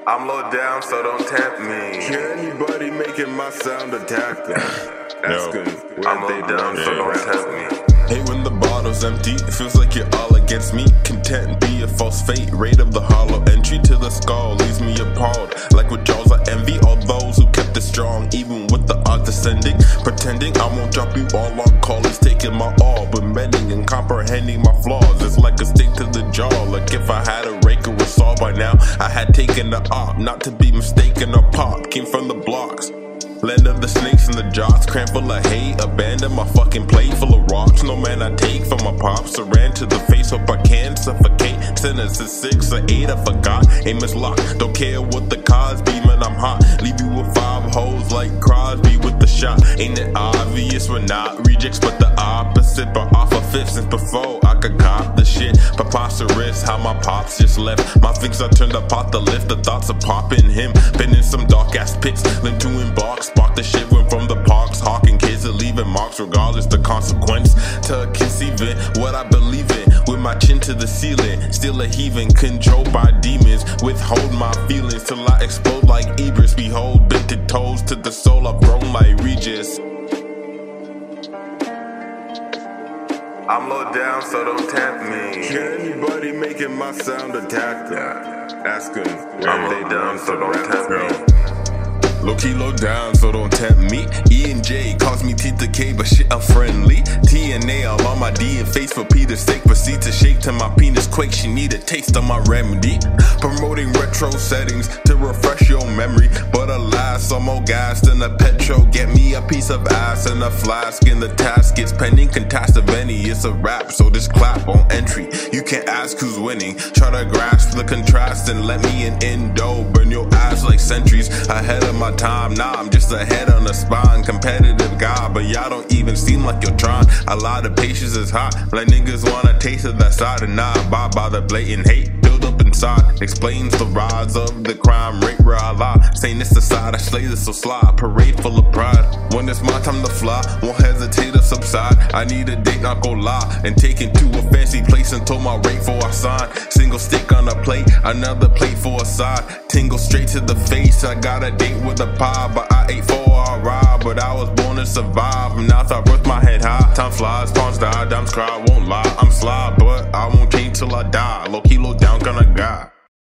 I'm low down, so don't tempt me. Can anybody making my sound attack them? Asking I'm low down, so don't tempt me. Hate when the bottle's empty, it feels like you're all against me. Content be a false fate, rate of the hollow entry to the skull leaves me appalled. Like withdrawals I envy all those who kept it strong, even with the odds ascending. Pretending I won't drop you all on call is taking my all, but bending and comprehending my flaws is like a stick to the jaw. Like if I had a rake or a saw by now, I had taken the op, not to be mistaken or pop. Came from the blocks, land of the snakes and the jocks, cramp full of hate, abandon my fucking plate full of rocks. No man I take from my pops, I ran to the face, hope I can suffocate. Sentence is 6 or 8, I forgot. Aim is locked, don't care what the cause be, man I'm hot. Leave you with 5 hoes like Crosby with the shot. Ain't it obvious we're not rejects but the opposite, but off a fifth since before I could cop the shit. Preposterous how my pops just left. My things I turned up off the lift, the thoughts of popping him. Been in some dark ass pits, linked to embark. Spark the shit went from the parks, hawking kids are leaving marks regardless the consequence. To a kiss even what I believe in, with my chin to the ceiling, still a heaving, controlled by demons. Withhold my feelings till I explode like Ibris. Behold, bended toes to the soul, I've grown like Regis. I'm low down, so don't tempt me. Can anybody making my sound attack them? Asking I'm low down, so don't tempt me. Low key, low down, so don't tempt me. E and J calls me T to K, but shit, I'm friendly. T and A all on my D and face for Peter's sake. Proceed to shake till my penis quake. She need a taste of my remedy. Promoting retro settings to refresh your memory. But alas, some more gas than a petrol. Get me a piece of ass and a flask in the task. It's pending contest of any. It's a rap, so just clap on entry. You can't ask who's winning. Try to grasp the contrast and let me in endo. Burn your ass like centuries ahead of my time. Nah, I'm just a head on the spine. Competitive guy, but y'all don't even seem like you're trying. A lot of patience is hot, like niggas wanna taste of that side and not abide by the blatant hate build up inside. Explains the rise of the crime rate where I lie. Saying this aside, I slay this so sly. Parade full of pride. When it's my time to fly, won't hesitate to subside. I need a date, not go lie, and take it to a fancy place until my rate for I sign. Single stick on a plate, another plate for a side. Tingle straight to the face. I got a date with a pie, but I ate 4 I ride. But I was born to survive, and now I birthed my head high. Time flies, pawns die, dimes cry, won't lie. I'm sly, but I won't change till I die. Low key, low down, gonna guy.